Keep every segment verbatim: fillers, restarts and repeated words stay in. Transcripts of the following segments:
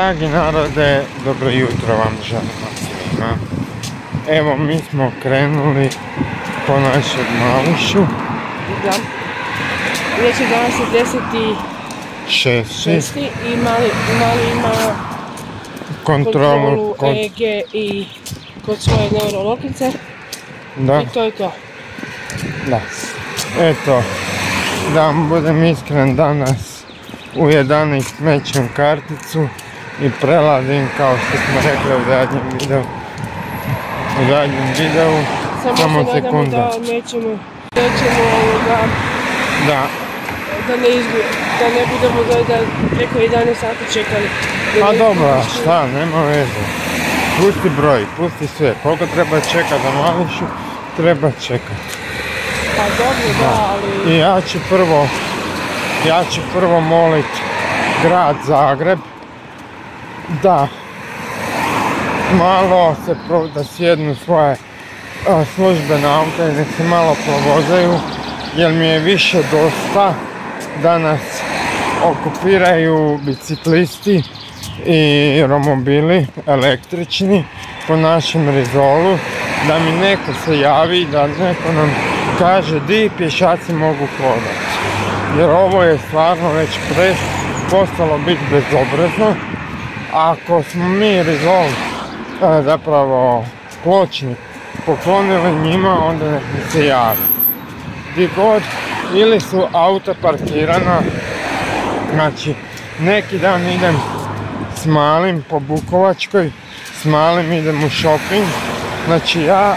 Dragi narode, dobro jutro vam želimo svima. Evo, mi smo krenuli po našeg Malušu. Da. Već je danas je deset i šest i mali, mali ima kontrolu, kontrolu kod... E E G i kod svoje neurologice. Da. I to je to. Da. Eto, da vam budem iskren, danas u jedanaest mećem karticu i prelazim, kao što smo rekli u zadnjem videu. U zadnjem videu, samo, samo se sekunda. nadamo da nećemo, nećemo ovoga, Da. da ne izgledamo, da ne budemo da, da preko jedanaest sati čekali. Pa dobro, šta, nema veze. Pusti broj, pusti sve. Koliko treba čekati na Malušu, treba čekati. Pa dobro, da, ali... I ja ću prvo, ja ću prvo molit grad Zagreb da malo se pro, da sjednu svoje a, službene auta i nek se malo provozaju, jer mi je više dosta da nas okupiraju biciklisti i romobili električni po našem Rizolu, da mi neko se javi, da neko nam kaže di pješaci mogu hodati. Jer ovo je stvarno već pre postalo biti bezobrazno. Ako smo mi Rizol, zapravo Pločnik, poklonili njima, onda nek mi se javi. Gdje god, ili su auta parkirana, znači neki dan idem s Malim po Bukovačkoj, s Malim idem u shopping, znači ja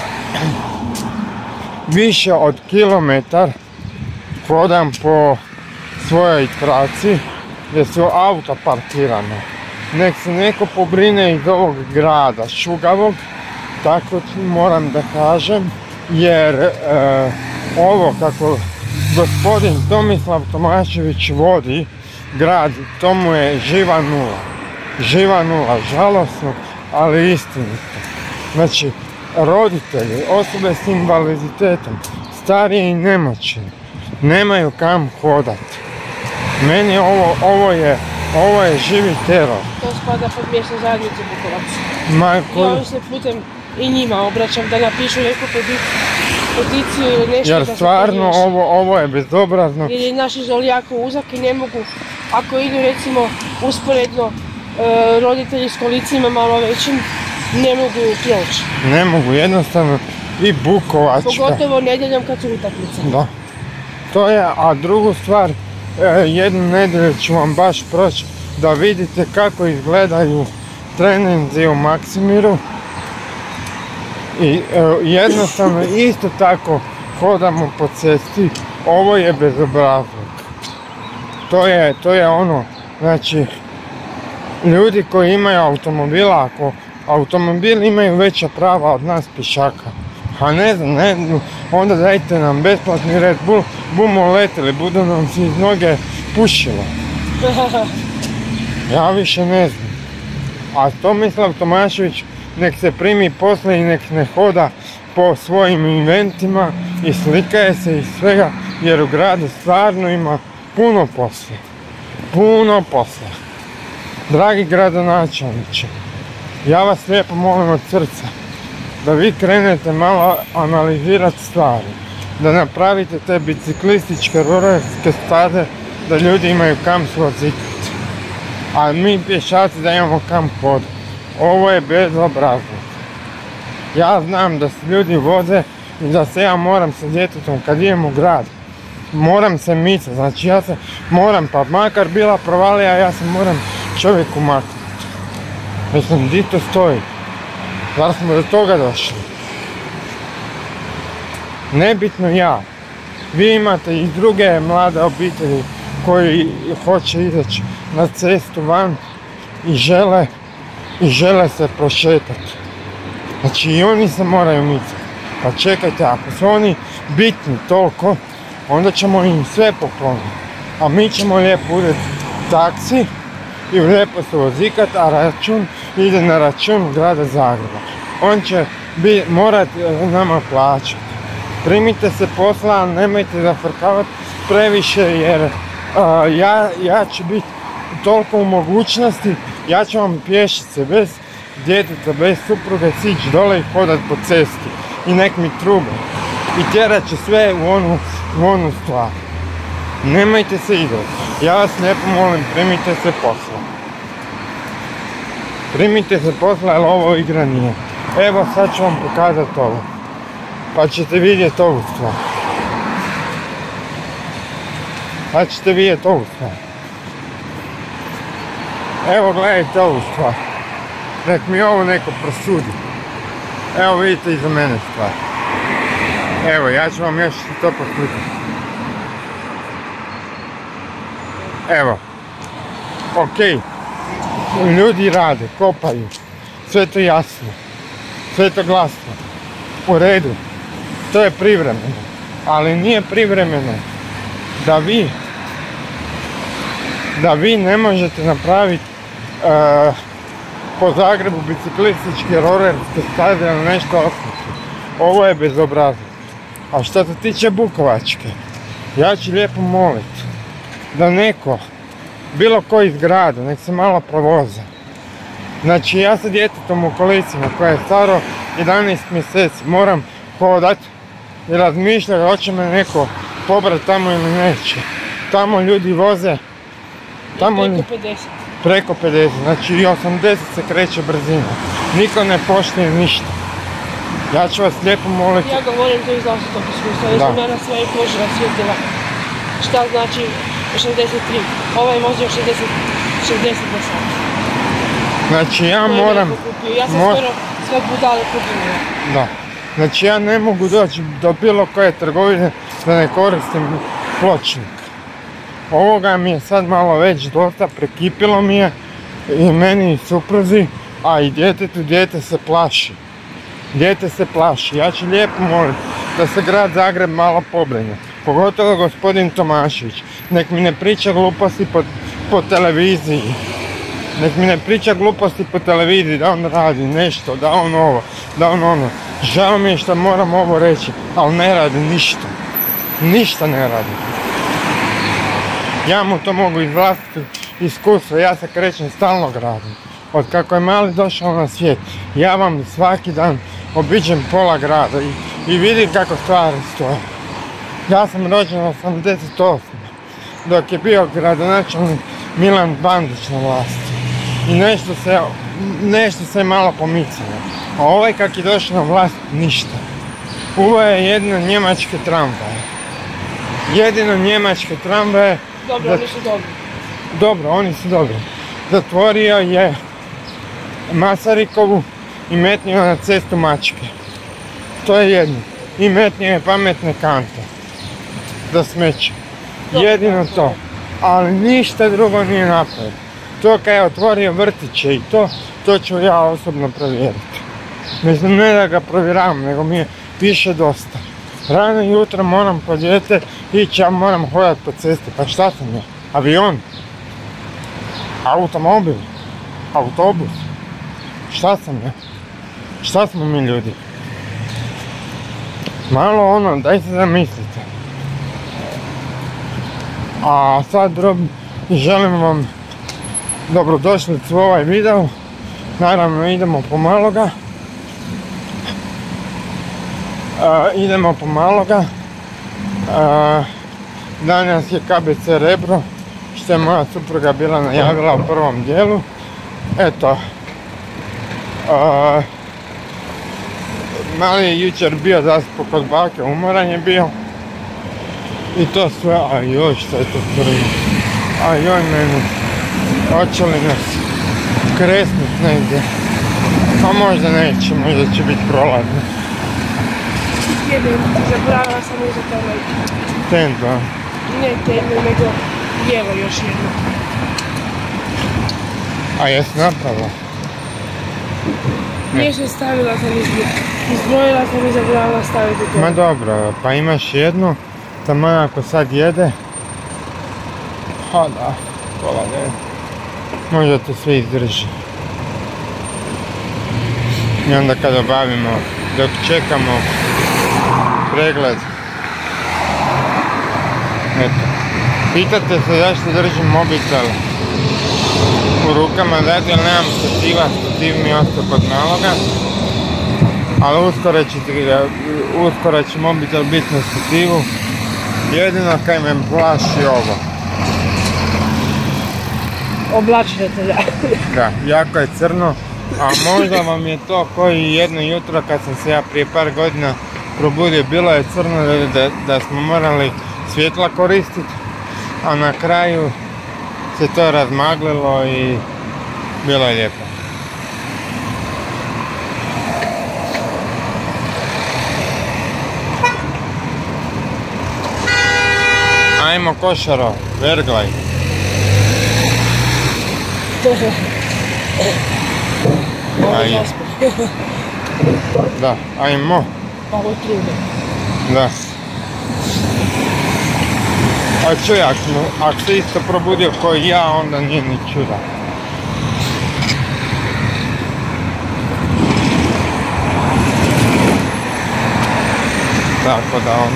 više od kilometar hodam po svojoj traci gdje su auta parkirana. Nek se neko pobrine iz ovog grada šugavog, tako moram da kažem, jer e, ovo kako gospodin Tomislav Tomašević vodi grad, to mu je živa nula. Živa nula, žalosno, ali istinito. Znači, roditelji, osobe s invaliditetom, stariji i nemoćni, nemaju kam hodati. Meni ovo, ovo je, ovo je živi teror. To spada pod mjesnu zajednicu Bukovac. Ma, ko... Ja se putem i njima obraćam da napišu neku peticiju ili nešto. Jer da stvarno ovo, ovo je bezobrazno. Jer je naš Izol jako uzak i ne mogu, ako idu recimo usporedno e, roditelji s kolicima malo većim, ne mogu proći. Ne mogu, jednostavno i Bukovačka. Pogotovo nedjeljom kad su utakmice. Da. To je, a drugu stvar, jednu nedjelju ću vam baš proći da vidite kako izgledaju treninzi u Maksimiru. I jednostavno isto tako hodamo po cesti, ovo je bezobrazluk. To je, to je ono, znači, ljudi koji imaju automobila, ako automobili imaju veća prava od nas pješaka, a ne znam, ne, onda dajte nam besplatni Red Bull, bumo letili, budu nam se iz noge pušilo. Ja više ne znam. A Tomislav Tomašević nek se primi posle i nek ne hoda po svojim inventima i slikaje se iz svega, jer u gradu stvarno ima puno posla. Puno posla. Dragi gradonačelniče, ja vas lijepo molim od srca da vi krenete malo analizirati stvari, da napravite te biciklističke ruralske staze, da ljudi imaju kam svozikati, a mi pješaci da imamo kam hodati. Ovo je bezobrazno. Ja znam da se ljudi voze i da se ja moram sa djetetom kad idem u grad, moram se micati, znači ja se moram, pa makar bila provalija, ja se moram čovjeku maknuti. Mislim, di to stoji? Zar smo do toga došli? Nebitno ja. Vi imate i druge mlade obitelji koji hoće izaći na cestu van i žele, i žele se prošetati. Znači i oni se moraju micati. Pa čekajte, ako su oni bitni toliko, onda ćemo im sve pokloniti. A mi ćemo lijepo uzeti taksi i lijepo se vozikati, a račun ide na račun grada Zagreba. On će bi, morati nama plaćati. Primite se posla, nemojte zafrkavati previše, jer uh, ja, ja ću biti toliko u mogućnosti Ja ću vam pješice bez djeteta, bez supruge sići dole i hodat po cesti. I nek mi trube. I tjerat će sve u onu, u onu stvar. Nemojte se igrati. Ja vas lijepo molim, primite se posla. Primite se posla, jer ovo igra nije. Evo sad ću vam pokazati ovo. Pa ćete vidjeti ovu stvar. Pa ćete vidjeti ovu stvar. Evo gledajte ovu stvar. Nek mi ovo neko prosudi. Evo vidite iza mene stvar. Evo ja ću vam još to poslikati. Evo. Okej. Ljudi rade, kopaju. Sve to jasno. Sve to glasno. U redu. To je privremeno. Ali nije privremeno da vi da vi ne možete napraviti uh, po Zagrebu biciklističke rolerske staze ili nešto osmisliti. Ovo je bezobrazno. A što se tiče Bukovačke, ja ću lijepo moliti da neko, bilo koji iz grada, nek se malo provoza. Znači ja sa djetetom u kolicima koje je staro jedanaest mjeseci moram hodat i razmišljati hoće me neko pobrat tamo ili neće. Tamo ljudi voze tamo preko pedeset. Preko pedeset, znači i osamdeset se kreće brzina. Niko ne poštuje ništa. Ja ću vas lijepo moliti. Ja govorim to iz vlastitog iskustva, jer sam ja na svojoj koži osjetila šta znači šezdeset tri. Ovaj vozio šezdeset, šezdeset na sat. Znači ja moram... Ja sam skoro sve budale kupila. Da. Znači ja ne mogu doći do bilo koje trgovine da ne koristim pločnik. Ovoga mi je sad malo već dosta, prekipilo mi je i meni i supruzi, a i djetetu, dijete se plaši. Dijete se plaši. Ja ću lijepo moliti da se grad Zagreb malo pobrine. Pogotovo gospodin Tomašević. Nek mi ne priča gluposti po, po televiziji. Nek mi ne priča gluposti po televiziji da on radi nešto, da on ovo, da on ono. Žao mi je što moram ovo reći, ali ne radi ništa. Ništa ne radi. Ja mu to mogu iz vlastitog iskustva, ja se krećem stalno gradom. Od kako je mali došao na svijet, ja vam svaki dan obiđem pola grada i, i vidim kako stvari stoje. Ja sam rođen osamdeset osme dok je bio gradonačelnik Milan Bandić na vlasti. I nešto se, nešto se malo pomicalo. A ovaj kak je došao na vlast, ništa. Ovo je jedino njemačke tramvaje. Jedino njemačke tramvaje. Dobro, da, oni su dobri. Dobro, oni su dobri. Zatvorio je Masarikovu i metnio na cestu Mačke. To je jedno. I metnio je pametne kante za smeće. Jedino to. Ali ništa drugo nije napravio. To kad je otvorio vrtiće i to, to ću ja osobno provjeriti. Mislim, ne da ga provjeravam, nego mi je piše dosta. Rano jutro moram po dijete ići, ja moram hodati po cesti. Pa šta sam ja? Avion? Automobil? Autobus? Šta sam ja? Šta smo mi ljudi? Malo ono, daj se zamislite. A sad želim vam dobrodošlicu u ovaj video. Naravno idemo pomalo ga. Uh, idemo pomalo ga. Uh, danas je K B C Rebro, što je moja supruga bila najavila u prvom dijelu. Eto. Uh, mali je jučer bio zaspo kod bake, umoran je bio. I to sve, a joj što je to crno. A joj meni, hoće li nas kresnut negdje? A možda neće, možda će biti prolazno. Jedem, zaboravila sam uzeti ovaj... Tendu, a? Ne tendu, nego lijevo još jedno. A jesi napravila? Nije se stavila sam izbrojila, izbrojila sam i zaboravila staviti to. Ma dobro, pa imaš jednu, tamo ako sad jede. Ha da, pola ne. Možda to sve izdrži. I onda kad obavimo, dok čekamo pregled. Eto. Pitate se zašto držim mobitel. u rukama dati jer nemam stativa, stativ mi je ostao kod naloga. Ali uskoro će, uskoro će mobitel biti na stativu, jedino kaj me plaši ovo. Oblačite te, da. Da, jako je crno, a možda vam je to koji jedno jutro kad sam se ja prije par godina probudio, bilo je crno da, da, da smo morali svjetla koristiti, a na kraju se to razmaglilo i bilo je lijepo. Ajmo košaro, verglaj. Ajde. Da, ajmo. Ovo je trude. Da. A čuj, ako, ako se isto probudio koji ja, onda nije ni čuda. Tako da ono...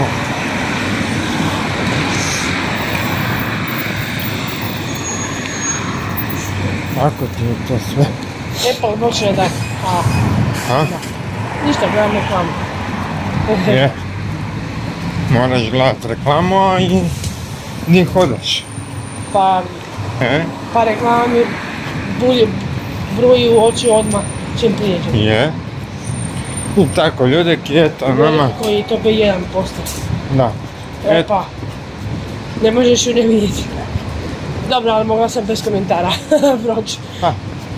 Tako ti je to sve. Apple počne da... A, A? da. Ništa, gledam reklamu. Je. Moraš gledat reklamu, a i gdje hodaš? Pa, E? pa reklama mi bulje bruji u oči odmah čim prijeđem. Je. I tako, ljudi eto nama... Koji to bi jedan posto. Da. E Et, pa, ne možeš ju ne vidjeti. Dobro, ali mogla sam bez komentara proći. ha.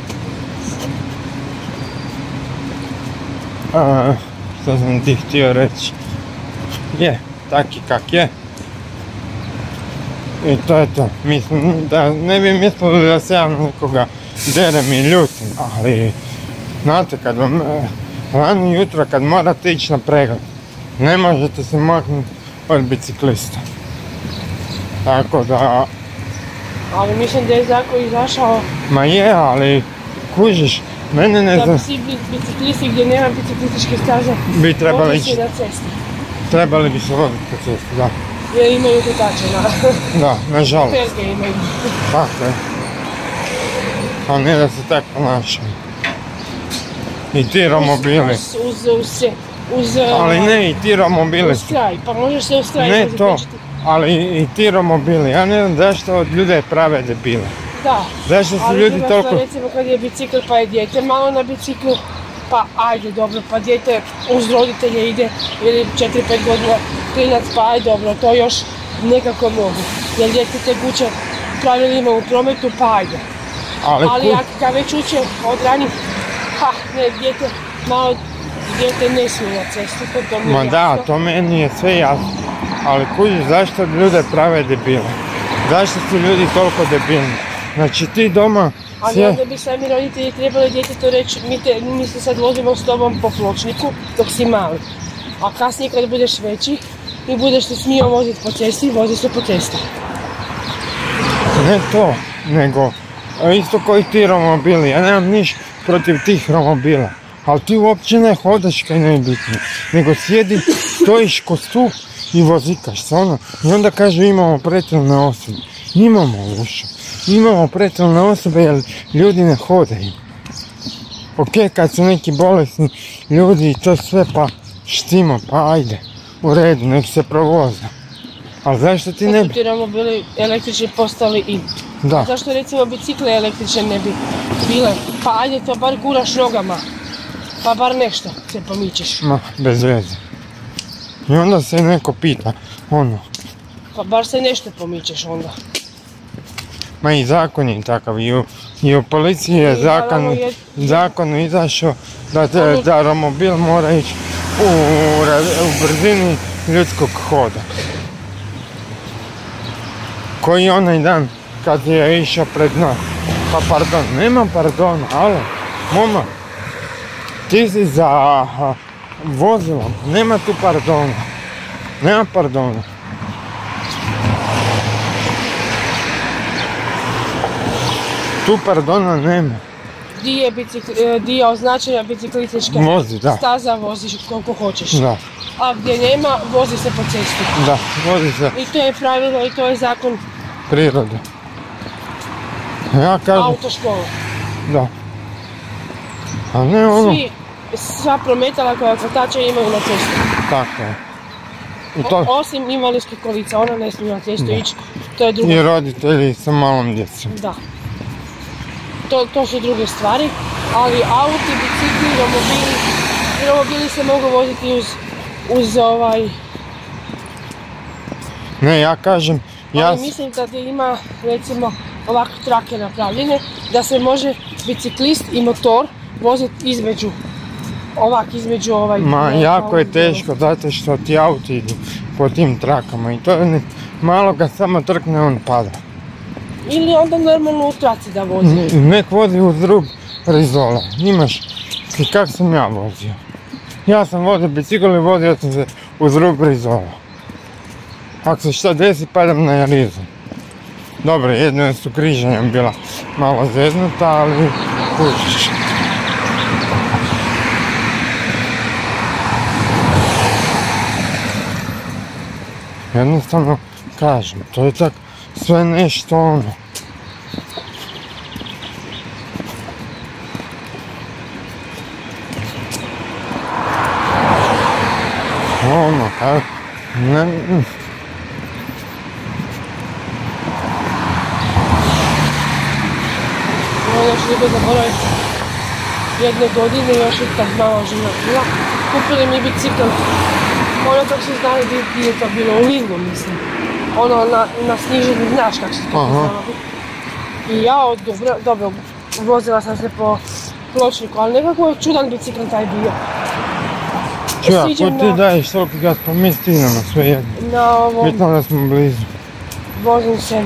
A, što sam ti htio reći? Je, taki kak je. I to je to. Mislim da ne bi mislili da se ja nekoga derem i ljutim, ali znate kad vam rano jutro kad morate ići na pregled, ne možete se maknuti od biciklista. Tako da... Ali mislim da je zakon izašao Ma je, ali kužiš, mene ne da znam, bi svi biciklisti gdje nema biciklističke staze bi trebali mogli ići, se na cesti. trebali bi se voditi po cesti, da. Jer imaju kotače na Da, nažalost, perge imaju. tako je. A ne da se tako ponašaju. I ti romobili, Uz, uz, uz, se- uz, ali ne i ti romobili uz su, kraj, pa možeš se uz kraj ne voziti, to, neće ti- ali i ti romobili, ja ne znam zašto od ljude prave debile. Da, Zašto su ali ljudi druga toliko... stvar, recimo kad je bicikl pa je dijete malo na biciklu, pa ajde dobro, pa dijete uz roditelje ide ili četiri pet godina klinac, pa ajde dobro, to još nekako mogu. Jer dijete te guče pravilima u prometu, pa ajde. Ali, Ali ku- ako ga već uče od ranih, ha, ne, dijete, malo dijete ne smije na cestu, to to mi je Ma da, jasno. to meni je sve jasno. Ali kužiš zašto ljude prave debile? Zašto su ljudi toliko debilni? Znači ti doma Ali sje... onda bi sami roditelji trebali djetetu reći, mi, te, mi se sad vozimo s tobom po pločniku dok si mali. A kasnije kad budeš veći i budeš se smio voziti po cesti, vozi se po cesti. Ne to, nego a isto koji ti romobili, ja nemam niš protiv tih romobila. Ali ti uopće ne hodaš kaj ne je bitno, nego sjedi, stojiš ko stup i vozikaš se ono. I onda kažu imamo pretilne osobe. Imamo ušo, imamo pretilne osobe jer ljudi ne hodaju. Ok, kad su neki bolesni ljudi i to sve pa štima, pa ajde, u redu, nek se provoze. Ali zašto ti ne Sad bi... su ti romobili električni postali in. Da, Zašto recimo bicikle električne ne bi bile? Pa ajde to bar guraš nogama. Pa bar nešto se pomičeš. ma, bez veze. I onda se neko pita, ono, Pa bar se nešto pomičeš onda. ma i zakon je takav, i u, i u policiji je I zakon, naravno je- zakon izašao da, te, Ono- da romobil mora ići u, ra- u brzini ljudskog hoda. Koji onaj dan kad je išao pred nas. Pa pardon, nema pardona, alo, moma, ti si za a, vozilom, nema tu pardona, nema pardona. Tu pardona nema, Di je, bicikl, e, di je označena biciklistička vozi, da, staza, voziš koliko hoćeš. da, A gdje nema, vozi se po cesti. da, vozi se I to je pravilo i to je zakon. prirode. Ja kažem, autoškola. da. A ne ono, Svi, sva prometala koja crtača imaju na cestu. tako je. I O- to, Osim invalidskih kolica, ona ne smije na cestu Da. ići. To je druga. i roditelji sa malom djecom. Da. To, to su druge stvari, ali auti, bicikli, romobili, romobili se mogu voziti uz, uz ovaj... Ne, ja kažem, ja... Ali mislim da ima, recimo, ovakve trake napravljene, da se može biciklist i motor voziti između, ovak između ovaj... Ma, ovaj, jako je ovaj, teško, zato što ti auti idu po tim trakama i to je ne- malo ga samo trkne, on pada. Ili onda normalno u traci da vozi. N- Nek vozi uz rub rizola, imaš, i kak sam ja vozio. Ja sam vozio bicikl i vozio sam se uz rub rizola. Ako se šta desi, padam na jarizu. Dobro, jedno su križanja bila malo zeznuta, ali kužiš. Jednostavno kažem, to je tak sve nešto ono. Ono, kako, ne, mm. Ono još nije zaboraviti. Jedne godine još je tak mala žena bila. Kupili mi bicikl. Ono kako se znali gdje je to bilo, u Lidlu mislim. Ono na, na sniženju, znaš kako se to Aha. znalo biti. I ja od dobro, dobro, vozila sam se po pločniku, ali nekako je čudan bicikl taj bio. Čuj, ako Siđem ti na- daješ toliki gas, pa mi stignemo sve jedno. Na ovom, Bitno da smo blizu. vozim se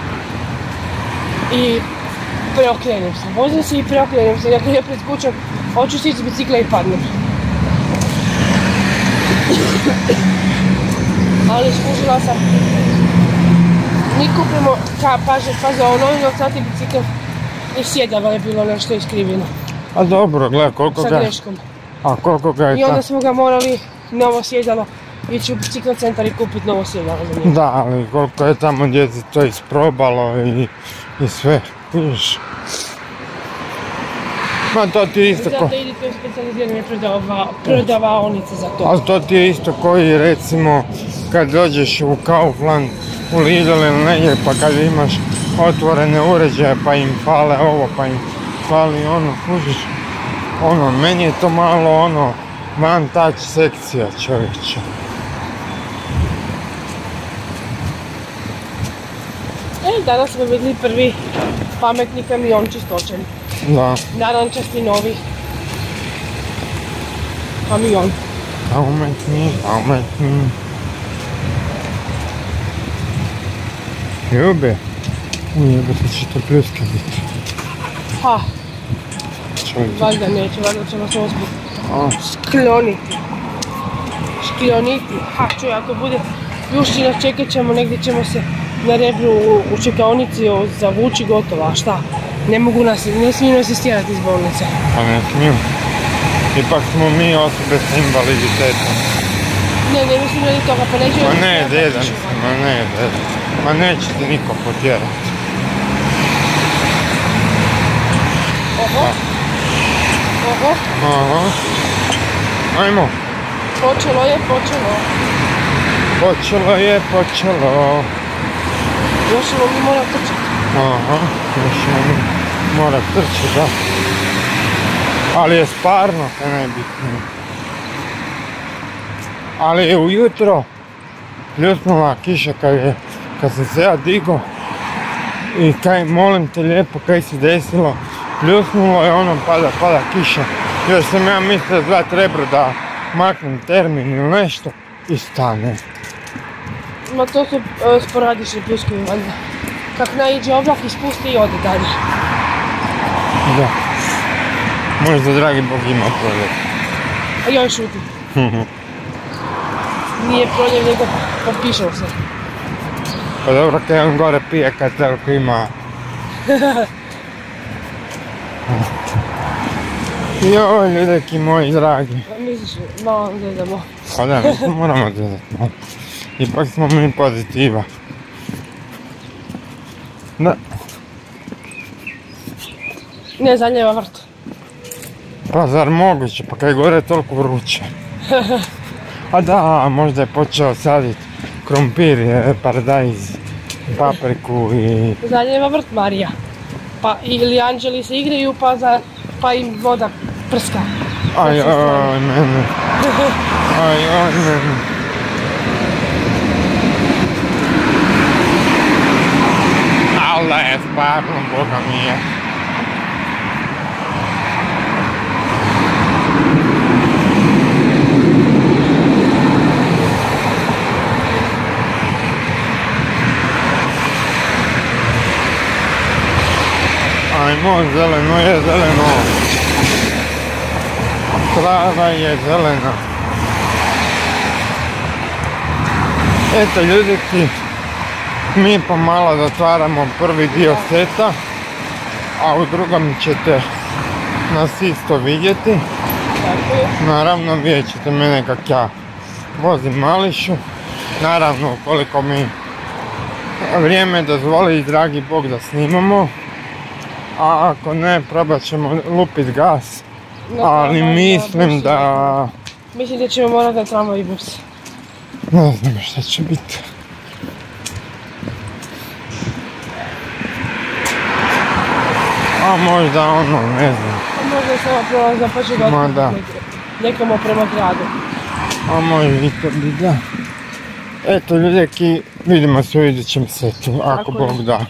i preokrenem se. Vozim se i preokrenem se. Dakle, ja pred kućom hoću sići s bicikla i padnem. Ali skužila sam, mi kupimo, ka, paže, paže, ovo novino sati bicikl i sjedalo je bilo nešto iskrivljeno A dobro, gledaj koliko sa ga, greškom. a koliko ga je I onda ta... smo ga morali novo sjedalo ići u bicikl centar i kupiti novo sjedalo za njega. Da, ali koliko je tamo djeci to isprobalo i, i sve, vidiš. Ma to ti je isto ko... Zato idete u specijalizirane prodava, prodavaonice za to. Ali to ti je isto koji recimo kad dođeš u Kaufland, u Lidl ili negdje pa kad imaš otvorene uređaje pa im fale ovo pa im fali ono, kužiš. Ono, meni je to malo ono one touch sekcija čovječe. E, danas smo vidjeli prvi pametni kamion čistoćen. Da, Narančasti novi kamion. pametni, pametni. Ljube, ujebate će to pljuske biti. Ha, Čovječe. valjda neće, valjda ćemo se uspjeti A, škljoniti. Škljoniti. Ha, čuj, ako bude ljušćina, čekat ćemo, negdje ćemo se na Rebru u, u čekaonici o- zavući gotovo, a šta? Ne mogu nas, ne smiju nas istjerati iz bolnice. pa ne smiju. Ipak smo mi osobe s invaliditetom. Ne, ne mislim radi toga, pa neću... Ma ne, dedan si, ma ne, dedan. Ma neće ti niko potjerati. Oho. Oho, Aha. Ajmo. počelo je, počelo. Počelo je, počelo. Još ćemo mi morat trčati. Aha, još ćemo mora trčati, da. Ali je sparno, to je najbitnije. Ali je ujutro pljusnula kiša kad, je, kad sam se ja digo i kaj, molim te lijepo, kaj se desilo, pljusnulo je ono, pada, pada kiša. Još sam ja mislio dva Rebru da maknem termin ili nešto i stane. Ma to su e, sporadični pljuskovi valjda. Kak naiđe oblak, ispusti i ode dalje. Da. Možda dragi Bog ima proljev. A joj šuti. Nije proljev, nego popišao se. Pa dobro, kaj on gore pije kad toliko ima... Joj, ljudeki moji dragi. A misliš, malo gledamo. Pa da, mi se moramo gledat malo. Ipak smo mi pozitiva. Da. Ne, zaljeva vrt. Pa zar moguće, pa kaj gore je toliko vruće. A da, možda je počeo saditi krompir, paradajz, papriku i... Zaljeva vrt Marija. Pa ili anđeli se igraju pa, za, pa im voda prska. Aj, aj, mene. Aj, aj, mene. Ali je stvarno, Boga mi je. Ajmo, zeleno je zeleno. Trava je zelena. Eto ljudiki, mi pomalo zatvaramo prvi dio seta, a u drugom ćete nas isto vidjeti. Naravno vidjet ćete mene kak ja vozim Mališu. Naravno koliko mi vrijeme dozvoli i dragi Bog da snimamo. A ako ne, probat ćemo lupit gas, ali mislim da... Mislim da ćemo morati na tramvaj i bus. Ne znam šta će biti. A možda ono, ne znam. A možda samo prolazna pa će ga nekamo prema gradu. A može i to biti, da. Eto ljudeki, vidimo se u idućem setu, ako Bog da.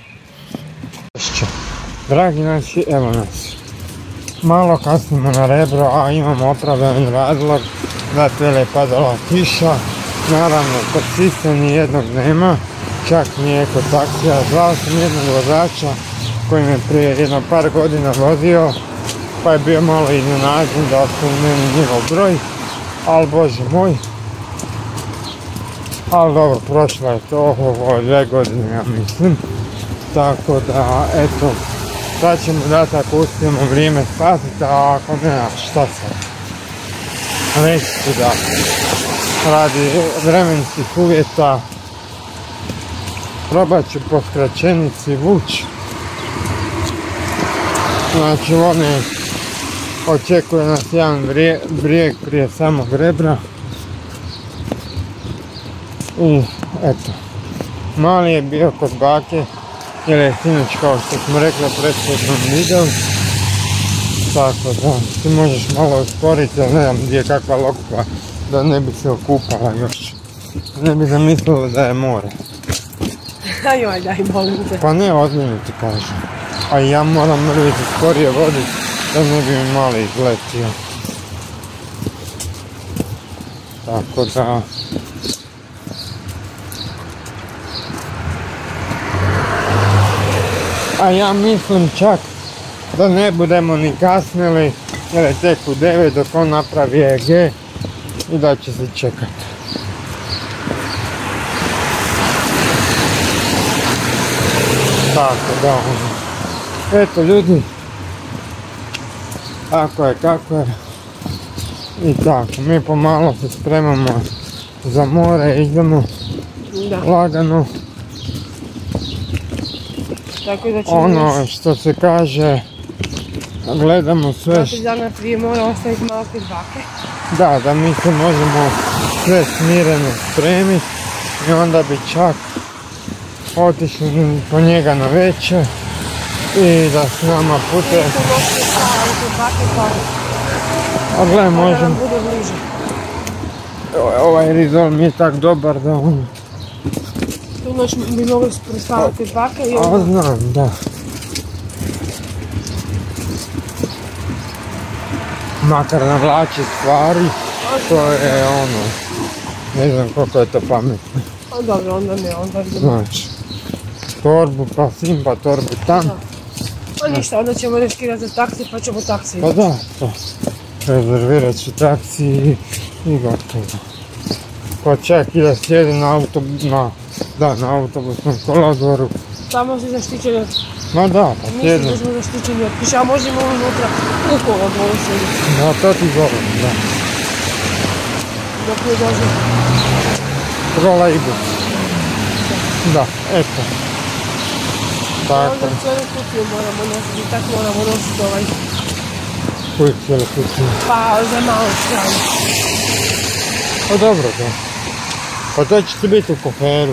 Dragi naši, evo nas. Malo kasnimo na Rebro, a imamo opravdan razlog. Zato je padala kiša. Naravno, taksista nijednog nema. Čak ni eko taksija. Zvao sam jednog vozača koji me prije jedno par godina vozio. Pa je bio malo iznenađen da ostavim meni njegov broj. Ali bože moj. Ali dobro, prošlo je to ovo dve godine, ja mislim. Tako da, eto. Sad ćemo dati ako uspijemo vrijeme spasiti, a ako ne, šta sad? Reći ću da radi vremenskih uvjeta probat ću po skraćenici vući. Znači oni očekuje nas jedan brijeg prije samog Rebra. I eto, mali je bio kod bake. Jer je sinoć, kao što smo rekli u prethodnom videu. Tako da, ti možeš malo usporiti, ali ne znam gdje je kakva lokva, da ne bi se okupala još. Ne bi zamislila da je more. Ajoj, daj, molim te. Pa ne, ozbiljno ti kažem. A ja moram mrvicu skorije voditi, da ne bi mi mali izletio. Tako da... A ja mislim čak da ne budemo ni kasnili, jer je tek u devet dok on napravi E G i da će se čekati. Tako da ono. Eto ljudi, tako je kako je. I tako, mi pomalo se spremamo za more, idemo lagano. Ono što se kaže, gledamo sve... Zato dana prije mora ostaviti malo kod bake. Da, da mi se možemo sve smireno spremiti i onda bi čak otišli po njega na večer i da s nama putuje. A gledaj, možemo... Ovaj rizol mi je tak dobar da on... Tu noć bi mogli prespavati od bake i onda... A znam, da. Makar navlači stvari, to je ono... Ne znam koliko je to pametno. A dobro, onda ne, onda idemo. Znači, torbu pa sim, pa torbu tam. A ništa, onda ćemo riskirati za taksi pa ćemo taksi. Pa da, to. Rezervirat ću taksi i, i gotovo. Pa čak i da sjedi na autobus, na, da, na autobusnom kolodvoru. Tamo si zaštićeni od... Ma da, pa sjedno. Mislim da smo zaštićeni od kiša, a možemo unutra u kolodvoru sjediti. Da, to ti govorim, da. Dok ne dođe. Trolejbus. Da, eto. Tako. Onda cijelu kutiju moramo nositi, tako moramo nositi ovaj. Koji cijelu kutiju? Pa za malu stranu. Pa dobro to. Pa to će ti biti u koferu.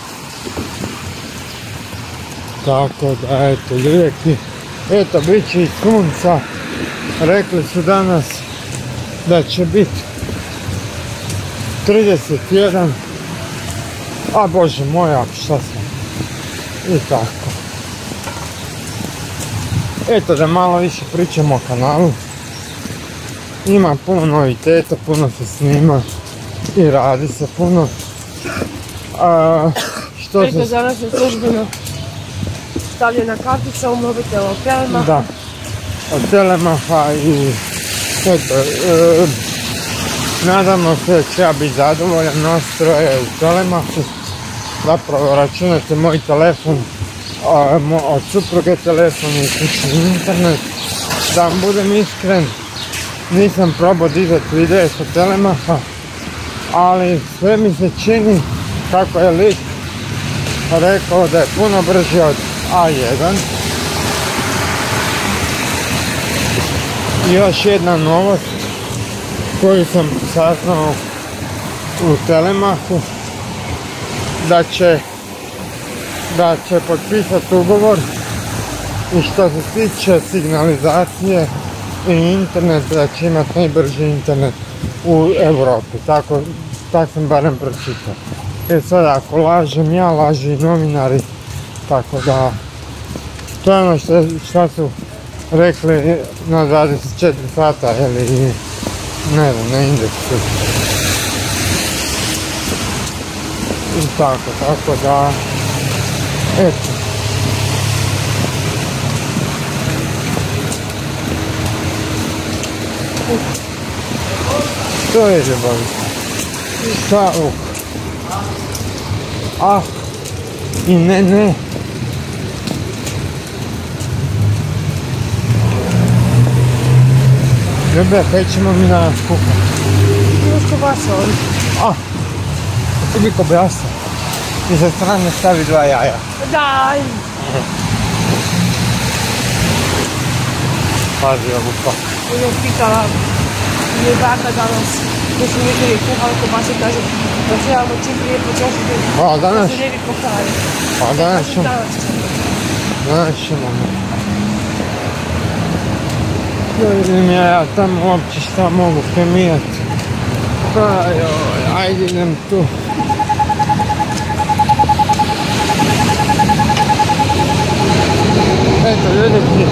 Tako da, eto, lijeki. Eto, bit će i sunca. Rekli su danas da će biti trideset jedan. A Bože moj, a šta sam. I tako. Eto, da malo više pričamo o kanalu. Ima puno noviteta, puno se snima i radi se puno. A, što Eto, se... danas je službeno stavljena kartica u mobitel od Telemaha. Da, od Telemaha i eto, e, nadamo se da će ja biti zadovoljan, nastroje u Telemahu. Zapravo računate moj telefon, a, mo, od supruge telefon i kućni internet. Da vam budem iskren, nisam probao dizati videe sa Telemaha, ali sve mi se čini kako je lik rekao da je puno brži od A jedan. I još jedna novost koju sam saznao u Telemahu, da će da će potpisati ugovor i što se tiče signalizacije i internet, da će imati najbrži internet u Europi, tako, tako sam barem pročitao. E sad ako lažem ja, laži i novinari, tako da to je ono što, što su rekli na dvadeset četiri sata ili ne znam, na indeksu. I tako, tako da, eto. To je ljubavica. Šta uk? Ah, i ne, ne. Ljube, kaj ćemo mi danas kuhati? Još kobasa ovdje. Ah, ti bi kobasa. I sa strane stavi dva jaja. Daj! Pazi ovu pa. Ono pitala je baka danas, da su nekaj kuhali kobase, kaže da trebamo čim prije počešiti, A, da danas? se ne bi pokvari. A danas ćemo. Danas ćemo. Danas ćemo. Da vidim ja, ja tamo uopće šta mogu kemijati. Pa joj, ajde idem tu. Eto, ljudi,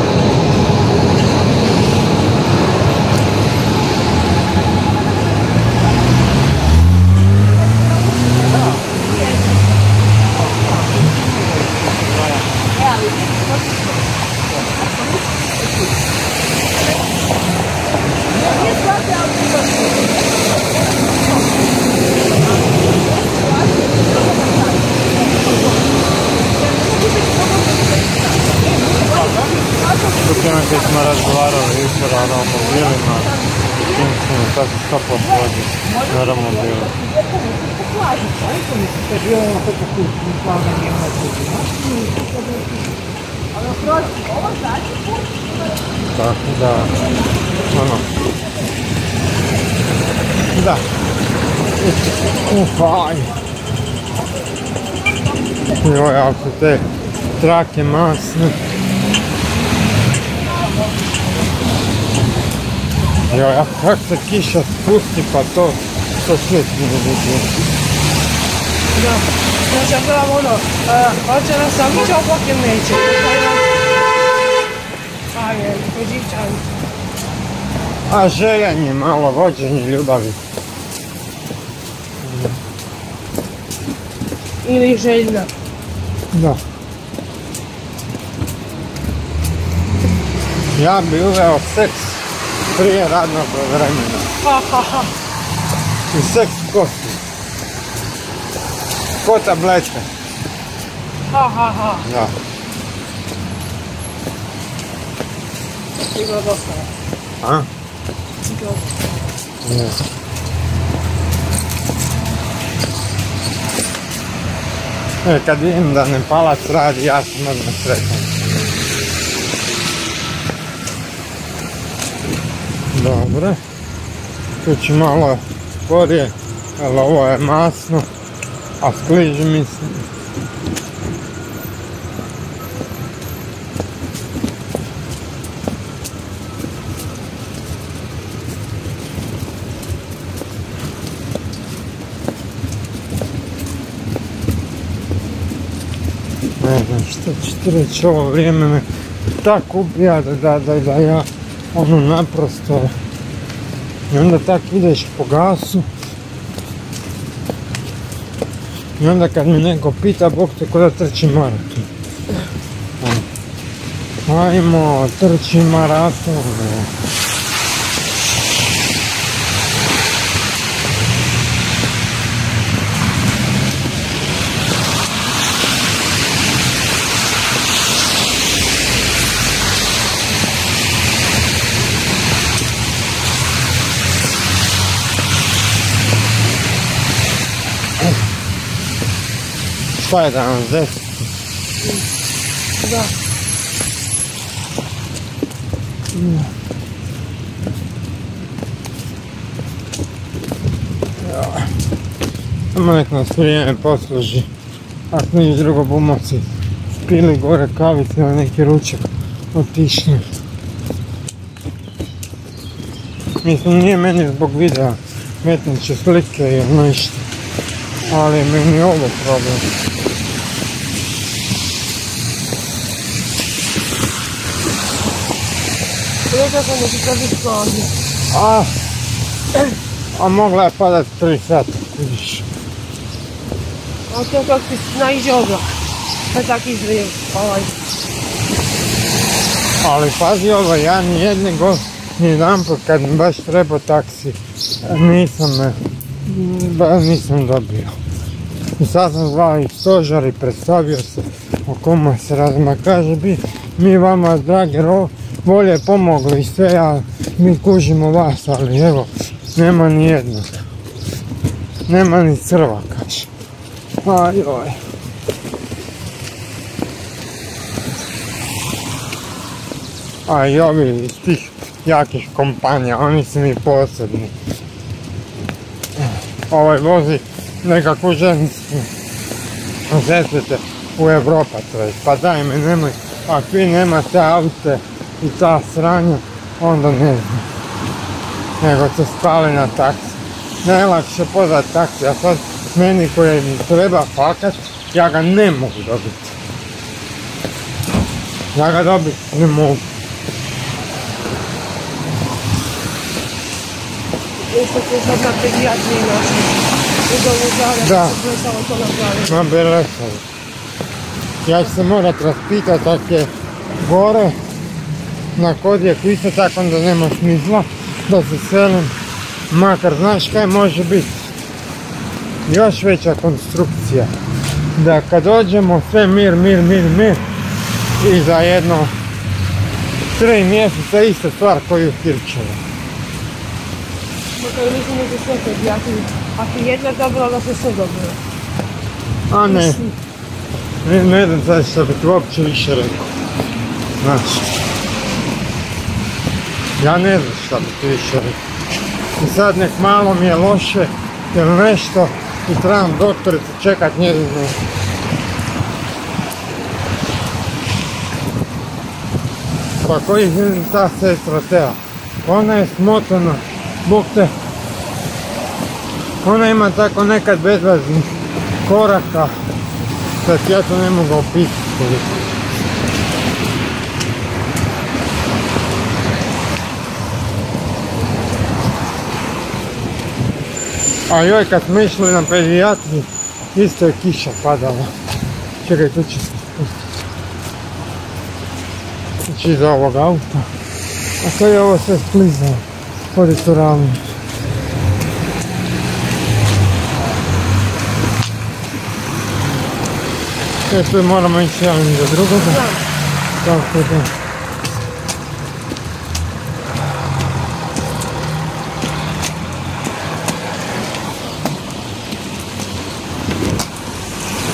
Tukaj kaj smo razgovarali jučer o romobilima i tim smo tako što poslodi na romobilu. Tako da, ono, da, ufaj. Joj, ali su te trake masne. Joj, a kak se kiša spusti pa to, to svijet ne vidio. Da, znači ja gledam ono, hoće nas samića, a pokem neće. A je, pođivčan. A željenje, malo vođenje ljubavi. Ili željna. Da. Ja bi uveo seks prije radnog vremena. Ha ha ha. I seks kosti. Ko tablete. Ha ha ha. Da. Stigla dosta. A? Stigla. Ne. E, kad vidim da Nepalac radi, ja sam odmah sretan. Dobro. Tu ću malo sporije, jer ovo je masno, a skliži mi se. Ne znam što ću ti reći, ovo vrijeme me tako ubija da, da, da, da ja ono naprosto i onda tak ideš po gasu i onda kad me neko pita, Bog te ko da trči maraton. Ajmo, trči maraton. Šta je danas, deset? Da. Samo nek nas vrijeme posluži. Ako niš drugo bumo si spili gore kavice ili neki ručak otišli. Mislim, nije meni zbog videa metnut će slike ili nešto, ali meni je ovo problem. Rekao sam da ću to biti ovdje. A, a mogla je padat tri sata, vidiš. A to kako ti naiđe oblak, pa tak izvrije ovaj. Ali pazi ovo, ja nijedne go, nijedan put kad mi baš trebao taksi, nisam me, ba, nisam dobio. I sad sam zvao i stožar i predstavio se o kome se razma, kaže bi, mi vama drage ro, bolje pomogli i sve, a mi kužimo vas, ali evo, nema ni jednog. Nema ni crva, kaže. Ajoj. A i ovi iz tih jakih kompanija, oni su mi posebni. Ovaj vozi nekakvu žensku. Osjetite, u Evropa treba, pa daj me, nemoj, ako vi nemate aute i ta sranja, onda ne znam. Nego se spali na taksi. Najlakše pozvat taksi, a sad meni koji mi treba fakat, ja ga ne mogu dobiti. Ja ga dobiti ne mogu. Isto se sad na pedijatriji našli. U domu Zagreba, Da. to je samo to napraviti. Ma belešavi. Ja ću se morat raspitat ako je gore na Kodjeku isto tako, onda nema smisla da se selim. Makar znaš kaj može biti još veća konstrukcija. Da kad dođemo sve mir, mir, mir, mir i za jedno tri mjeseca ista stvar koju u Kirčevu. Makar mislim da se sve pedijatriji. Ako je jedna dobila, da se sve dobilo. A ne, ne, ne znam sad što bi ti uopće više rekao. Znači, ja ne znam što bi ti više rekao. I sad nek malo mi je loše ili nešto i trebam doktoricu čekat njezinu. Pa koji je ta sestra Tea? Ona je smotana, Bog te. Ona ima tako nekad bezvaznih koraka, da ti ja to ne mogu opisati koliko. A joj, kad smo išli na pedijatriju, isto je kiša padala. Čekaj, tu će se spustiti. Znači iza ovog auta. A to je ovo sve sklizalo. Odi tu ravno. E, tu moramo ići jedan do drugoga. Tako da.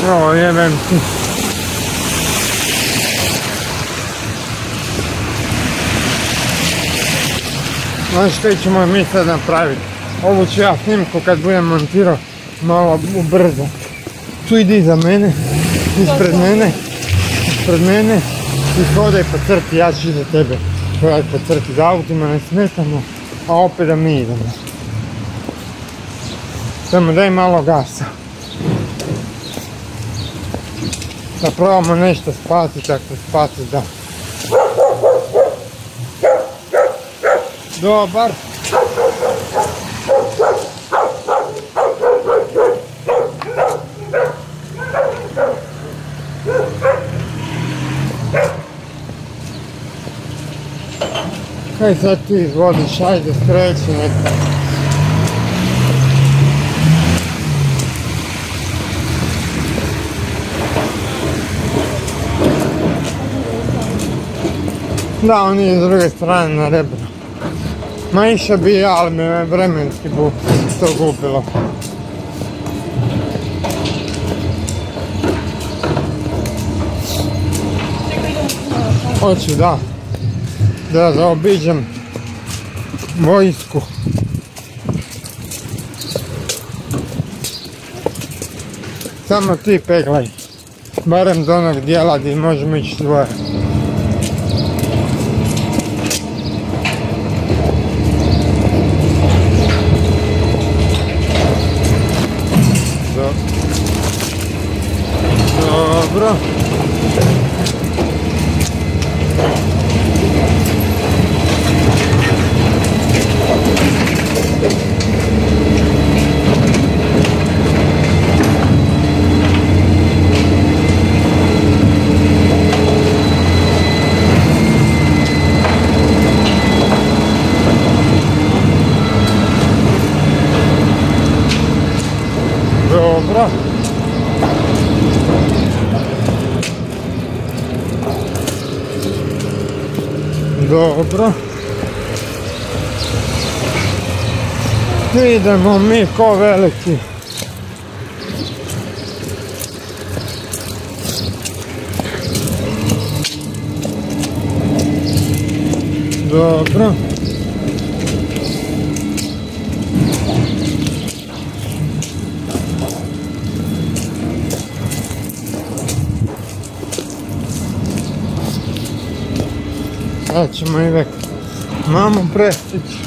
Ovo jebem ti. Znaš što ćemo mi sad napraviti? Ovu ću ja snimku kad budem montirao malo ubrzati. Tu idi iza mene, ispred mene, ispred mene i hodaj po crti, ja ću iza tebe hodaj po crti, da autima ne smetamo, a opet da mi idemo. Samo daj malo gasa. Da probamo nešto spasiti, ako spasiti da. Dobar. Kaj sad ti izvodiš, ajde skreći neka. Da, on je s druge strane na rebro. Ma išao bi ja, ali me vremenski bu to gubilo. Hoću, da. Da zaobiđem vojsku. Samo ti peglaj. Barem do onog dijela gdje možemo ići svoje. Dobro. Dobro. Dobro. Idemo mi ko veliki. Dobro. Sad ćemo i vek mamu prestići.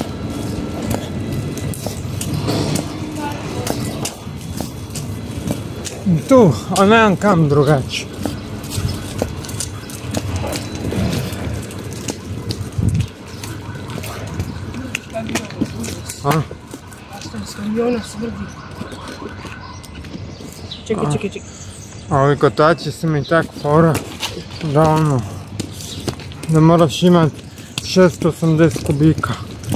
Tu, a nemam kam drugačije. A? A što je s kamiona smrdi? Čekaj, čekaj, čekaj. A ovi kotači su mi tak fora da ono, da moraš imat šesto osamdeset kubika.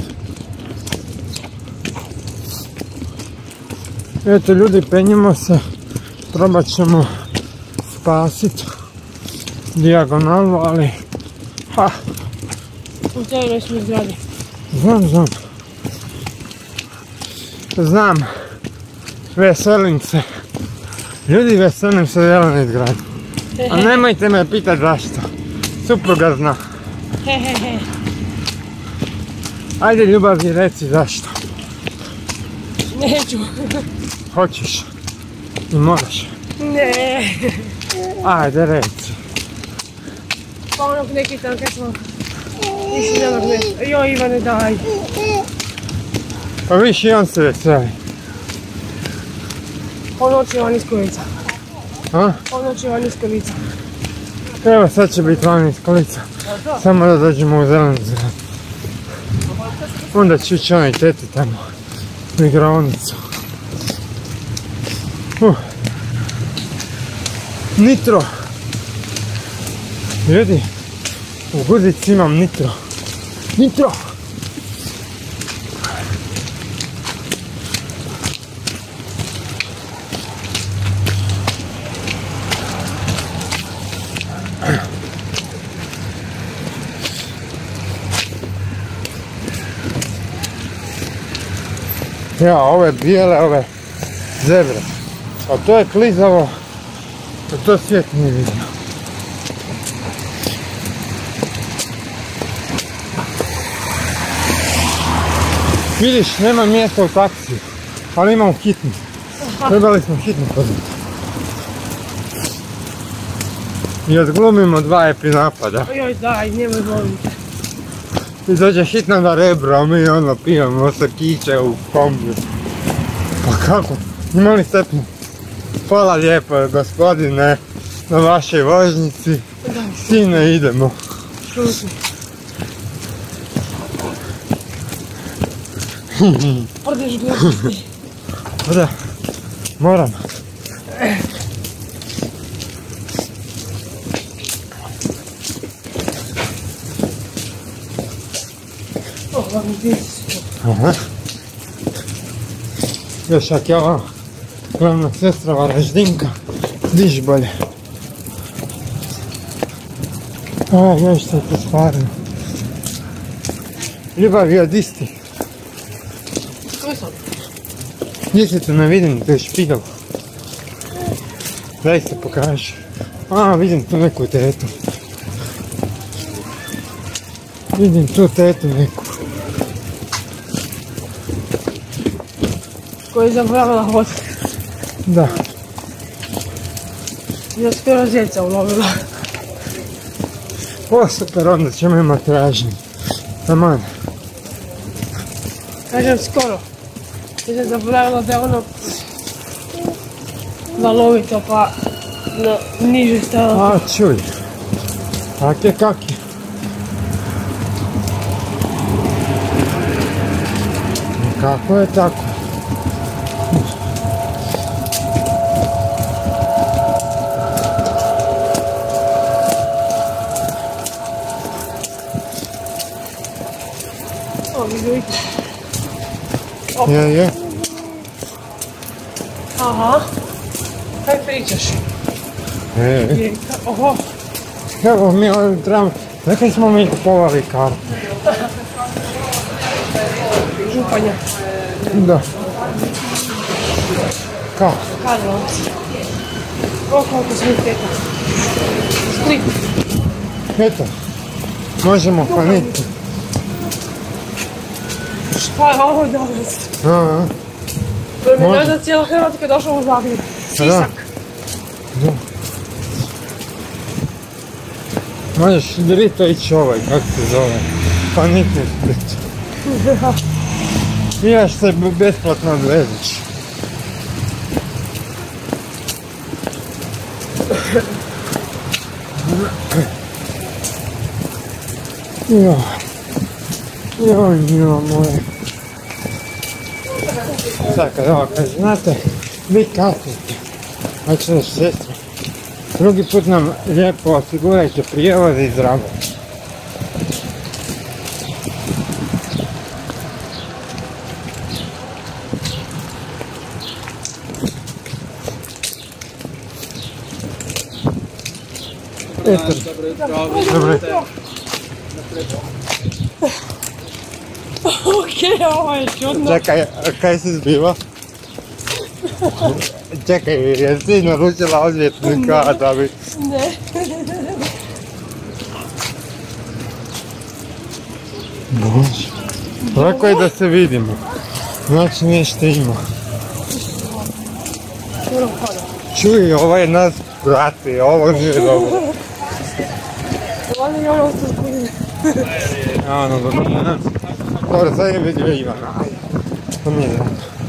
Eto ljudi, penjemo se, probat ćemo spasit dijagonalu, ali ha. U cijeloj smo zgradi. Znam, znam. Znam. Veselim se. Ljudi, veselim se zelenoj zgradi. A nemojte me pitat zašto. Supruga zna. He he he. Ajde ljubavi, reci zašto. Neću. Hoćeš. I moraš. Ne. Ajde reci. Pa onog neki tam kad smo išli na onog mjesta. Joj Ivane, daj. Pa viš i on se veseli. Ono će van iz kolica. A? Ono će van iz kolica. Evo sad će biti van iz kolica. Samo da dođemo u zelenu zgradu. Onda ću ići onaj teti tamo. U igraonicu. Uh. Nitro. Ljudi, u guzici imam nitro. Nitro! Ja, ove bijele, ove zebre. A to je klizavo Da to svijet nije vidio. Vidiš, nema mjesta u taksiju, ali imamo hitnu. Trebali smo hitnu pozvati. I odglumimo dva epinapada. Joj daj, nemoj volim. I dođe hitna na Rebro, a mi ono pijemo sokiće u kombiju. Pa kako? Imali stepnu? Hvala lijepo gospodine na vašoj vožnici. Sine, idemo. Šuti. Prdiš gluposti. Da, moram. O, vam gdje si to? Aha. Još ak je ova glavna sestra Varaždinka, diš bolje. A, još se to stvarno. Ljubav je od istih. Koji sam? Gdje se to ne vidim, to je špigel. Daj se pokaži. A, vidim tu neku tetu. Vidim tu tetu neku. Koja je zaboravila hod. Da. Ja skoro zjeca ulovila. O, super, onda ćemo imati ražnje. Aman. Kažem skoro. Ja sam zaboravila da je ono valovito pa na niže stavila. A, čuj. Tak je kak je. Kako je tako? O, vidite. Je, je. Aha. Kaj pričaš? E, Je, oho. evo mi ovdje trebamo, nekaj smo mi kupovali kartu. Županja. Da. Kako? Karlovac. O, koliko smo teta. Split. Eto, možemo planiti. Šta je ovo danas? Aha. Promjena da cijela Hrvatska došla u Zagreb. Sisak. Da. Možeš drito ići ovaj, kako se zove, planitni Split. I još se besplatno odveziš. Jo. Joj, milo moje. Sad kad ovo kad znate, vi kasnite. Hoće da sestra. Drugi put nam lijepo osigurajte prijevoz i zdravlje. Eto. Dobro. Okej, ovo je čudno. Čekaj, kaj se zbiva? Čekaj, jesi ti naručila odvjetnika da bi... Ne. Bože. Lako je da se vidimo. Znači nešto ima. Čuj, ovaj nas prati, ovo nije dobro. Ovo je ono što skuđe. Ano, dobro, ne. Dobro, sad je vidio Ivana. To nije dobro.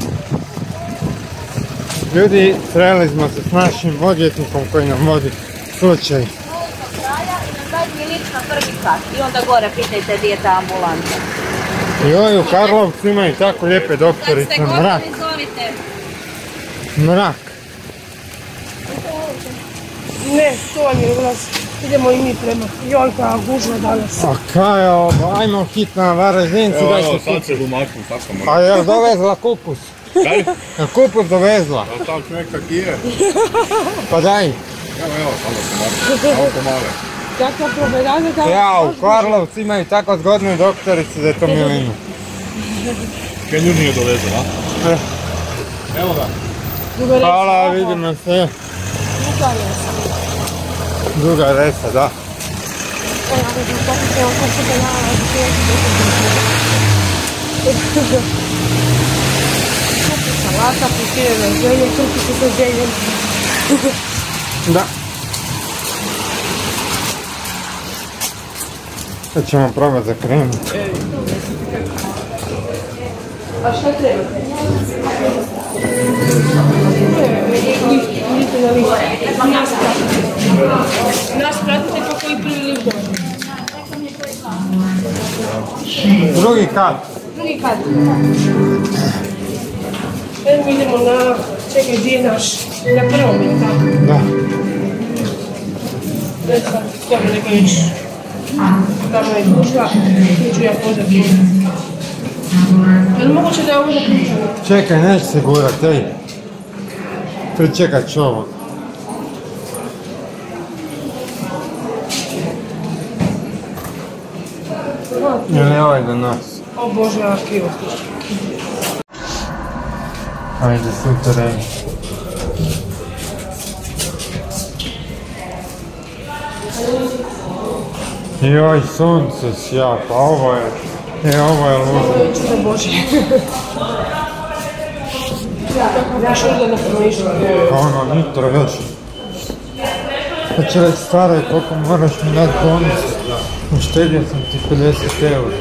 Ljudi, sreli smo se s našim odvjetnikom koji nam vodi slučaj. I onda gore pitajte gdje je ta ambulanta. Joj, u Karlovcu imaju tako lijepe doktorice, mrak. Mrak. Ne, to vam je ulaz. Idemo i mi prema. Joj, koja gužva danas. A kaj je ovo, ajmo hitno na Varaždincu. Evo, daj evo, se sad kupus. se umaknu, tako mora. A je dovezla kupus? Kaj? Je kupus dovezla? Evo, tak neka kije. Pa daj. Evo, evo, samo se maknu. Evo, pomale. Kakva provedana da... Ja, u Karlovcu imaju tako zgodne doktorice da je to milina. Kaj nju nije dovezla, a? Eh, Evo ga. Hvala, vidimo se. Ukarno se. Druga resa, da. Salata, fritirane zelje, krpice sa zeljem. Da. Sad ćemo probati za kremu. A šta treba? Idite na listu. Nas pratite. Nas pratite pa koji prvi list dođe. Drugi kat. Drugi kat. Evo idemo na... Čekaj, gdje je naš? Na prvom je tako? Da. Ne sad, dobro nego iš. Tamo je gužva, tu ću ja pozati. Je li moguće da je ovo zaključeno? Čekaj, neće se gurat, ej. Pričekat ću ovo. Ili ovaj do nas? O Bože, ja krivo stiš. Ajde, sutra ej. Joj, sunce sja, pa ovo je... E, ovo je ludo. Ovo je čudo Bože. Kako daš urda da promišljam? Ono, nitro još. Hoće reći staraj, koliko moraš mi dati bonus. Uštedio sam ti pedeset eura.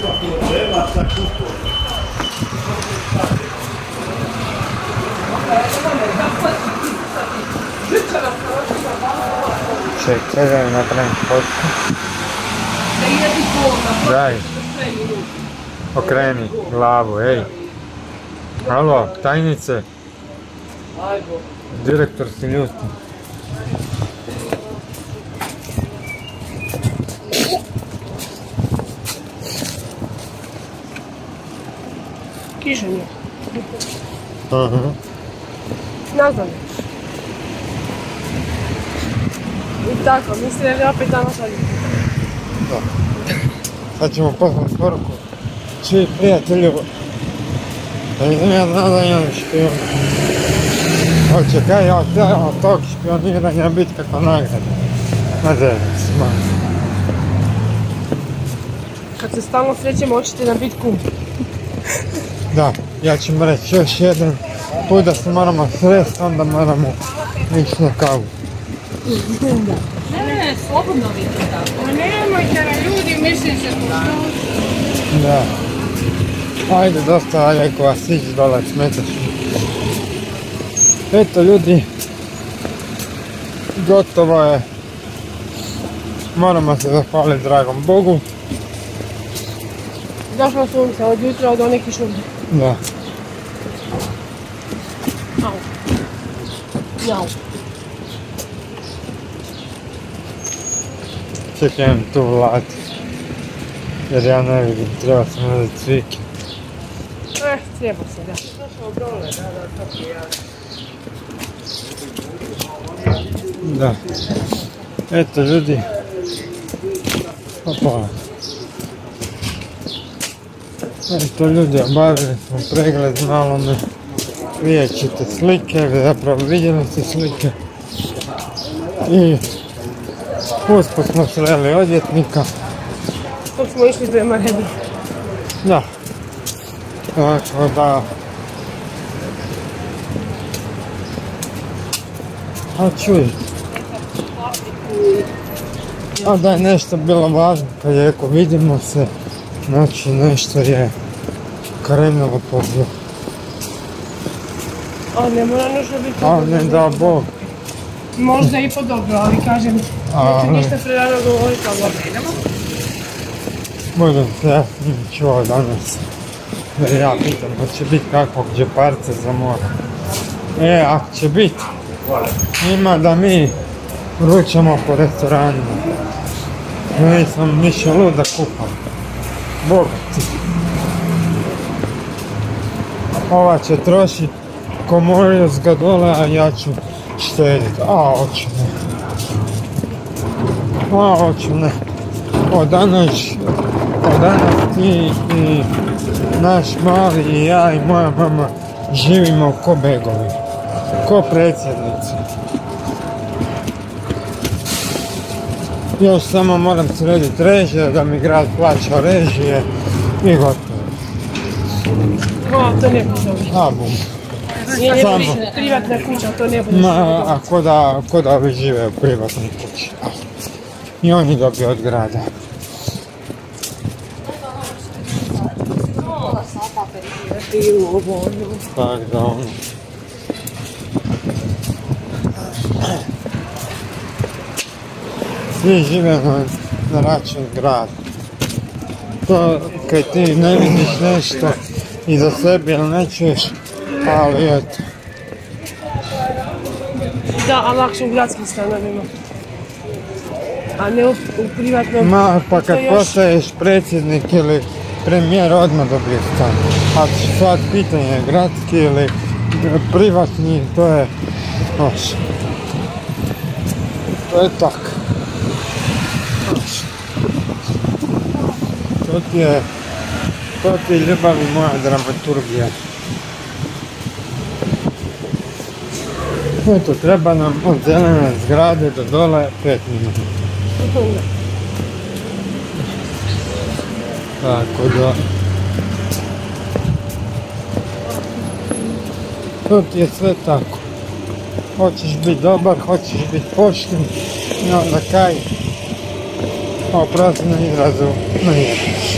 Čekaj, da mi napravim fotku. Daj. Okreni glavu, ej. Alo, tajnice. Direktor si ljuti. Kiša nije. Aha. Nazvan je. I tako, mislim da opet tamo sad. Da. Sad ćemo poslati poruku. Čuj prijatelju. Da idem ja znao da imam špion. Hoće kaj ja od tog špioniranja biti kako nagrada. Na devetcima. Kad se stalno srećemo, hoćete nam biti kum. Da, ja ću mu reći još jedan put da se moramo sresti, onda moramo ići na kavu. Ne, ne, slobodno vidite tako. Ma nemojte na ljudi, mislim se tu. Da. Ajde, dosta ljekova, siđi dole, smetaš. Eto ljudi, gotovo je. Moramo se zahvaliti dragom Bogu. Došlo sunce od jutra od onih kišovlja. Da. Au. Jau. Čekaj, tu vlati. Jer ja ne vidim, treba sam uzeti cvike. Eh, treba se, da. Da. Eto ljudi. Opa. Eto ljudi, obavili smo pregled, malo me vidjet ćete slike, zapravo vidjeli ste slike. I usput smo sreli odvjetnika. Dok smo išli prema redu. Da. Tako da... A čuj. A da je nešto bilo važno, kad je rekao vidimo se, znači nešto je krenulo po zlu. A ne mora nužno biti A dobro. ne da Bog. Možda i po dobro, ali kažem, neću ništa prerano govoriti, ali dobro idemo. Budem se ja s njim čuo danas. Jer ja pitam, hoće biti kakvog džeparca za mora. E, ako će biti, ima da mi ručamo po restoranima. Mi sam više luda kupam. Bogati. Ova će trošit komorius ga dole, a ja ću štedit. A, oću ne. A, oću ne. Od danas, od danas ti i naš mali i ja i moja mama živimo ko begovi. Ko predsjednici. Još samo moram srediti režije, da mi grad plaća režije i gotovo. O, to ne bude dobro. A bum. Nije Samo. ne privatna kuća, to ne bude Ma, dobro. a ko da, ko da ovi žive u privatnoj kući. I oni dobiju od grada. Tak da ono. Svi žive na, na račun grada. To kad ti ne vidiš nešto i za sebe ili ne čuješ, ali eto. Da, a lakše u gradskim stanovima. A ne u, u privatnom. Ma, pa kad To još- postaješ predsjednik ili premijer odmah dobiješ stan. A sad pitanje je gradski ili privatni, to je loše. To je tako. To ti je, to ti je ljubav i moja dramaturgija. Eto, treba nam od zelene zgrade do dole pet minuta. Tako da... To ti je sve tako. Hoćeš biti dobar, hoćeš biti pošten, i onda kaj, oprosti na izrazu, ne jedeš.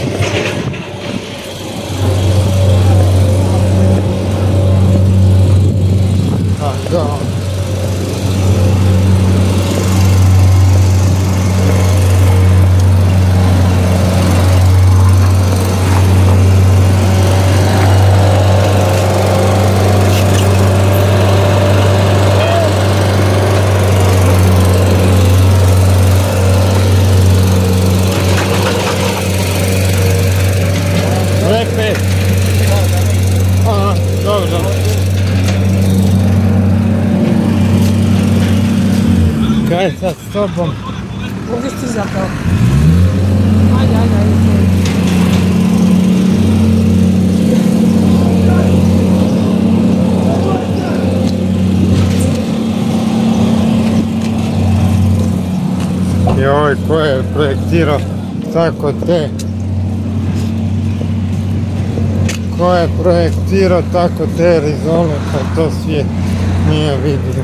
Tako da... Lepe. Aha, dobro. Kaj je sad s tobom? Ovdje si ti zapravo. Ajde, ajde, ajde. Joj, ko je projektirao tako te... Ko je projektirao tako te rizole, pa to svijet nije vidio.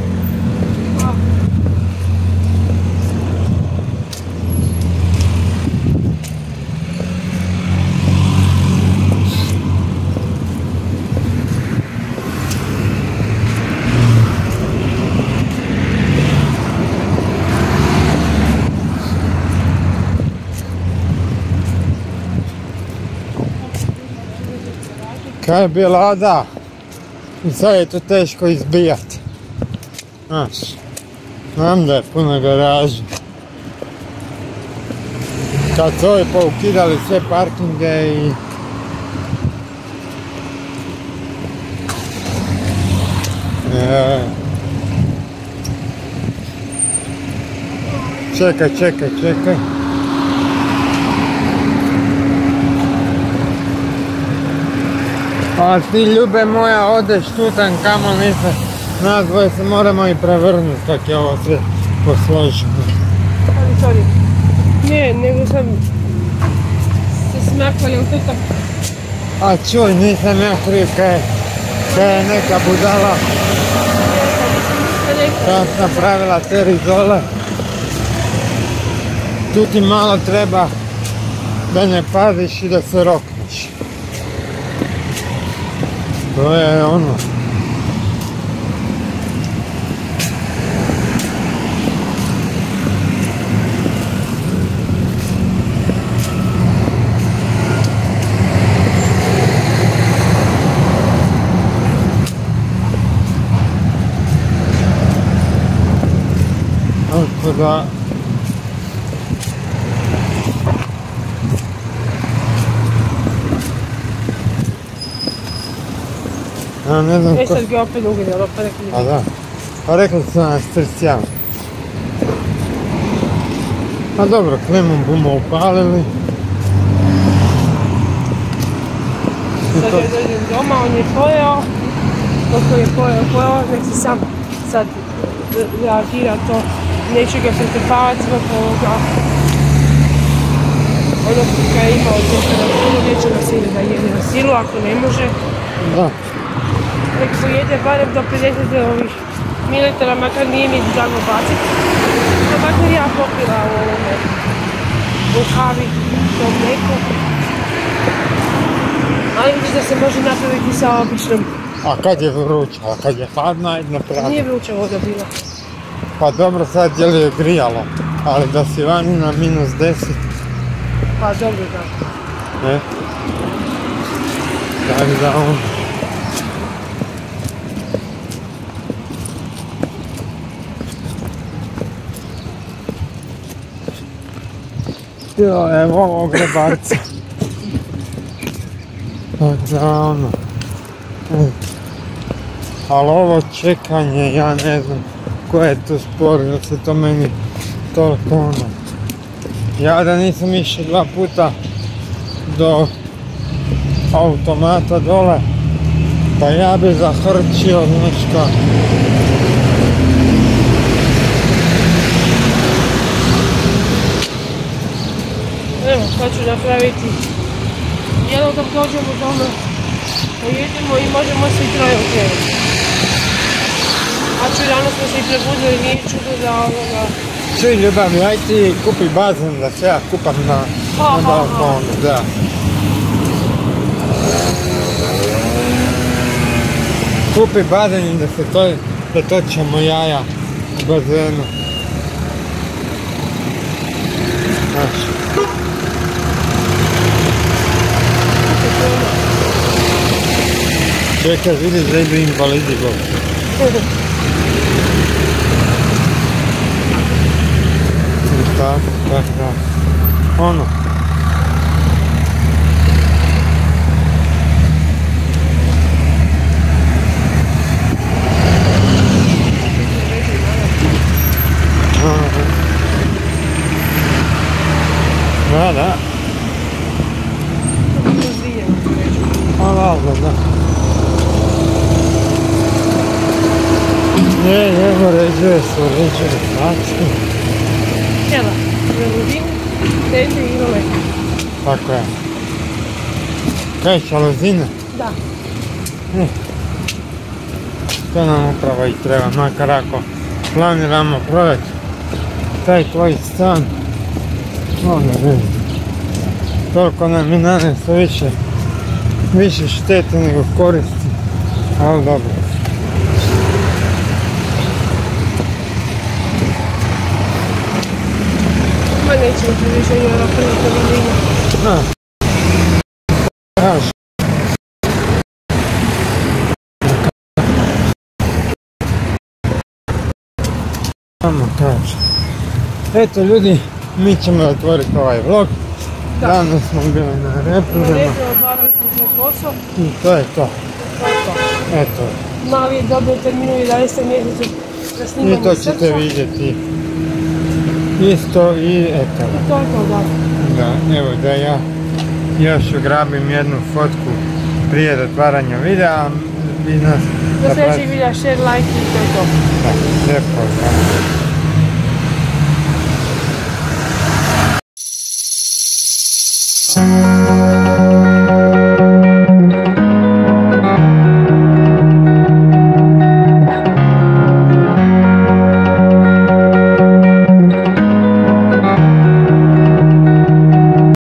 Kaj je bila, da. I sad je to teško izbijati. Znaš, znam da je puno garaža. Kad su ovi poukidali sve parkinge i... E... Čekaj, čekaj, čekaj. A ti, ljube moja, odeš tutan kamo nisi, nas dvoje se moramo i prevrnuti kak je ovo sve posloženo. Sorry, sorry. Ne, nego sam se smaknuli u tutam. A čuj, nisam ja kriv kaj, kaj je neka budala kad napravila te rizole. Tu ti malo treba da ne paziš i da se rokneš. To je ono. Tako da... Ja ne znam E ko... sad ga opet ugledalo, pa rekli. A da. Pa rekli su nas trcijam. A dobro, klimu bumo upalili. Sad ja dođem doma, on je pojeo. Kako je pojeo, pojeo, nek se sam sad reagira to neću ga pretrpavati zbog ovoga. Ono kada je imao temperaturu, neću ga sili da jede na silu, ako ne može. Da. Nek pojede barem do pedeset ovih mililitara, makar nije mi drago baciti. To makar ja popila u ovome, u kavi, to mlijeko. Ali vidiš da se može napraviti sa običnom. A kad je vruća, a kad je hladna, ajde napravi. Nije vruća voda bila. Pa dobro, sad je li je grijalo, ali da si vani na minus deset. Pa dobro da. Ne? Tako da on... Jo, evo ovog grebarca. Tako da ono... Ali ovo čekanje, ja ne znam ko je to spor, jer se to meni toliko ono... Ja da nisam išao dva puta do automata dole, pa ja bi zahrčio, znaš kako. Evo, sad ću napraviti jelo dok dođemo doma, pojedemo i možemo svi troje u krevet. A čuj, danas smo se i prebudili, nije čudo da ovoga... Čuj ljubavi, aj ti kupi bazen da se ja kupam na, na balkonu, da. Kupi bazen i da se to, da točemo jaja u bazenu. Znači. Čekaj, vidiš da idu invalidi govori. Tako, tako, tako. Ono. Da, da. Pa valjda, da. Je, je, uređuje se, uređuje znači. Jela, želudine, tete i role. Tako je. Kaj, želudine? Da. Ne. To nam upravo i treba, makar ako planiramo prodati taj tvoj stan. Onda vidim. Toliko nam i nanesu više, više štete nego koristi, ali dobro. Ma nećemo ti više jela prvite vidine. Da. Kaži. Samo kaži. Eto ljudi, mi ćemo otvoriti ovaj vlog. Da. Danas smo bili na reprodama. Redio, obavili smo svoj posao. I to je to. To je to. Eto. Mali je dobio termin u jedanaestom mjesecu da snimamo I to ćete srca. vidjeti. Isto i eto. I to je to, da. Da, evo da ja još ugrabim jednu fotku prije otvaranja videa. Vi nas... Do sljedećeg videa, share, like i to je to. Da, lijepo. Da.